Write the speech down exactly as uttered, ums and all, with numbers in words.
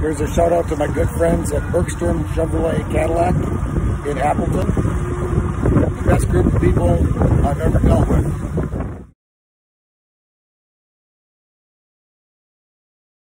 Here's a shout out to my good friends at Bergstrom Chevrolet Cadillac in Appleton. The best group of people I've ever dealt with.